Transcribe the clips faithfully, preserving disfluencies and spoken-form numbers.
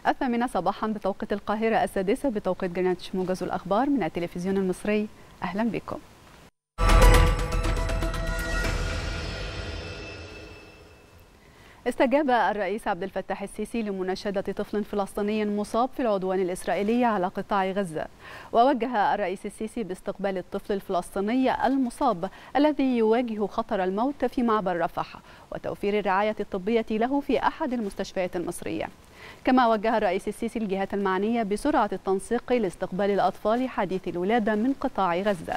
الثامنة صباحا بتوقيت القاهرة، السادسة بتوقيت جرينتش. موجز الأخبار من التلفزيون المصري، أهلا بكم. استجاب الرئيس عبد الفتاح السيسي لمناشدة طفل فلسطيني مصاب في العدوان الإسرائيلي على قطاع غزة، ووجه الرئيس السيسي باستقبال الطفل الفلسطيني المصاب الذي يواجه خطر الموت في معبر رفح وتوفير الرعاية الطبية له في أحد المستشفيات المصرية. كما وجه الرئيس السيسي الجهات المعنية بسرعة التنسيق لاستقبال الأطفال حديثي الولادة من قطاع غزة.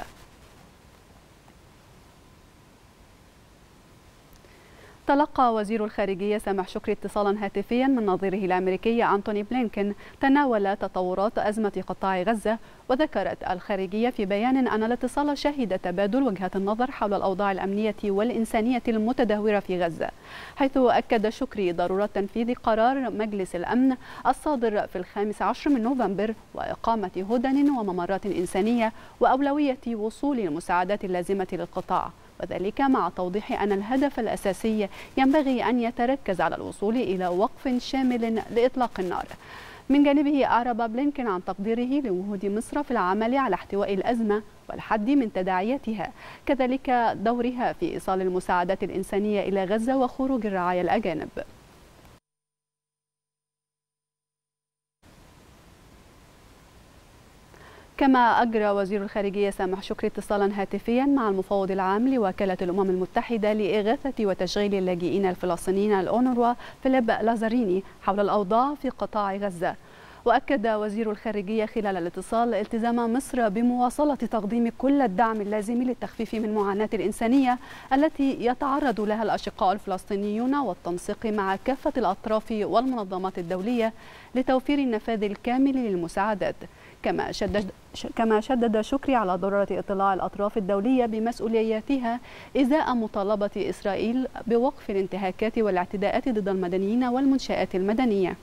تلقى وزير الخارجية سامح شكري اتصالا هاتفيا من نظيره الأمريكي أنتوني بلينكن تناول تطورات أزمة قطاع غزة. وذكرت الخارجية في بيان أن الاتصال شهد تبادل وجهات النظر حول الأوضاع الأمنية والإنسانية المتدهورة في غزة، حيث أكد شكري ضرورة تنفيذ قرار مجلس الأمن الصادر في الخامس عشر من نوفمبر وإقامة هدن وممرات إنسانية وأولوية وصول المساعدات اللازمة للقطاع، وذلك مع توضيح أن الهدف الأساسي ينبغي أن يتركز على الوصول إلى وقف شامل لإطلاق النار. من جانبه أعرب بلينكن عن تقديره لجهود مصر في العمل على احتواء الأزمة والحد من تداعياتها، كذلك دورها في إيصال المساعدات الإنسانية إلى غزة وخروج الرعايا الأجانب. كما أجرى وزير الخارجية سامح شكري اتصالا هاتفيا مع المفوض العام لوكالة الأمم المتحدة لإغاثة وتشغيل اللاجئين الفلسطينيين الأونروا فيليب لازاريني حول الأوضاع في قطاع غزة. وأكد وزير الخارجية خلال الاتصال التزام مصر بمواصلة تقديم كل الدعم اللازم للتخفيف من معاناة الإنسانية التي يتعرض لها الأشقاء الفلسطينيون، والتنسيق مع كافة الأطراف والمنظمات الدولية لتوفير النفاذ الكامل للمساعدات. كما شدد كما شدد شكري على ضرورة اطلاع الأطراف الدولية بمسؤولياتها إزاء مطالبة إسرائيل بوقف الانتهاكات والاعتداءات ضد المدنيين والمنشآت المدنية.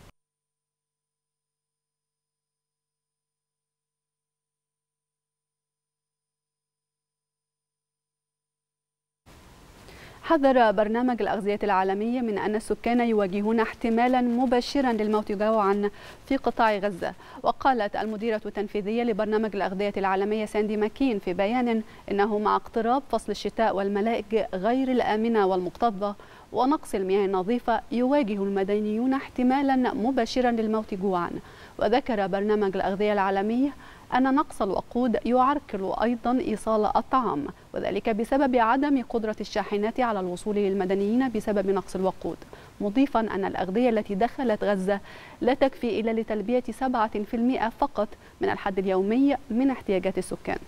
حذر برنامج الأغذية العالمي من أن السكان يواجهون احتمالا مباشرا للموت جوعا في قطاع غزة. وقالت المديرة التنفيذية لبرنامج الأغذية العالمية ساندي ماكين في بيان إنه مع اقتراب فصل الشتاء والملاجئ غير الآمنة والمكتظة ونقص المياه النظيفة يواجه المدنيون احتمالا مباشرا للموت جوعا. وذكر برنامج الأغذية العالمي أن نقص الوقود يعرقل أيضا إيصال الطعام، وذلك بسبب عدم قدرة الشاحنات على الوصول للمدنيين بسبب نقص الوقود، مضيفا أن الأغذية التي دخلت غزة لا تكفي إلا لتلبية سبعة بالمئة فقط من الحد اليومي من احتياجات السكان.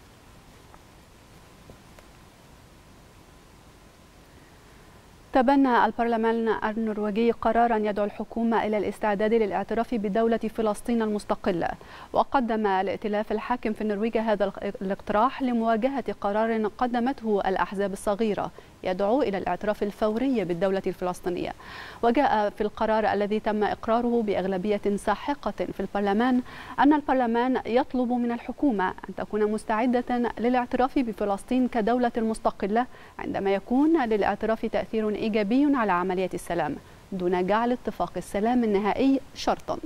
تبنى البرلمان النرويجي قرارا يدعو الحكومة إلى الاستعداد للاعتراف بدولة فلسطين المستقلة. وقدم الائتلاف الحاكم في النرويج هذا الاقتراح لمواجهة قرار قدمته الأحزاب الصغيرة يدعو إلى الاعتراف الفوري بالدولة الفلسطينية. وجاء في القرار الذي تم إقراره بأغلبية ساحقة في البرلمان أن البرلمان يطلب من الحكومة أن تكون مستعدة للاعتراف بفلسطين كدولة مستقلة عندما يكون للاعتراف تأثير إيجابي على عملية السلام، دون جعل اتفاق السلام النهائي شرطا.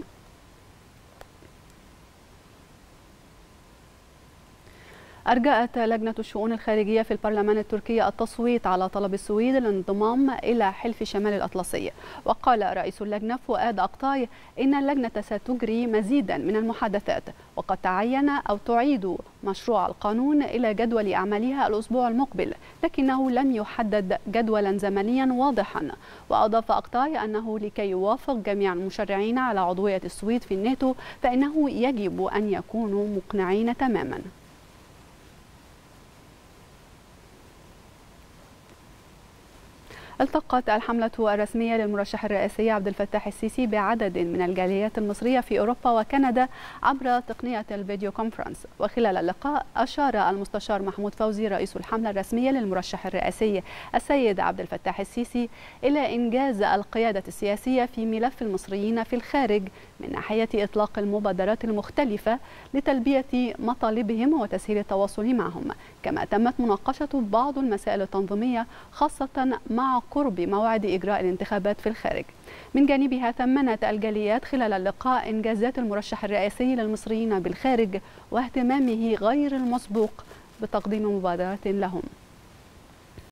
أرجأت لجنة الشؤون الخارجية في البرلمان التركي التصويت على طلب السويد للانضمام إلى حلف شمال الأطلسي. وقال رئيس اللجنة فؤاد أقطاي إن اللجنة ستجري مزيدا من المحادثات، وقد تعين أو تعيد مشروع القانون إلى جدول أعمالها الأسبوع المقبل، لكنه لم يحدد جدولا زمنيا واضحا. وأضاف أقطاي أنه لكي يوافق جميع المشرعين على عضوية السويد في الناتو فإنه يجب أن يكونوا مقنعين تماما. التقت الحملة الرسمية للمرشح الرئاسي عبد الفتاح السيسي بعدد من الجاليات المصرية في أوروبا وكندا عبر تقنية الفيديو كونفرنس. وخلال اللقاء أشار المستشار محمود فوزي رئيس الحملة الرسمية للمرشح الرئاسي السيد عبد الفتاح السيسي إلى إنجاز القيادة السياسية في ملف المصريين في الخارج من ناحية إطلاق المبادرات المختلفة لتلبية مطالبهم وتسهيل التواصل معهم. كما تمت مناقشة بعض المسائل التنظيمية خاصة مع قرب موعد إجراء الانتخابات في الخارج. من جانبها ثمنت الجاليات خلال اللقاء إنجازات المرشح الرئاسي للمصريين بالخارج واهتمامه غير المسبوق بتقديم مبادرات لهم.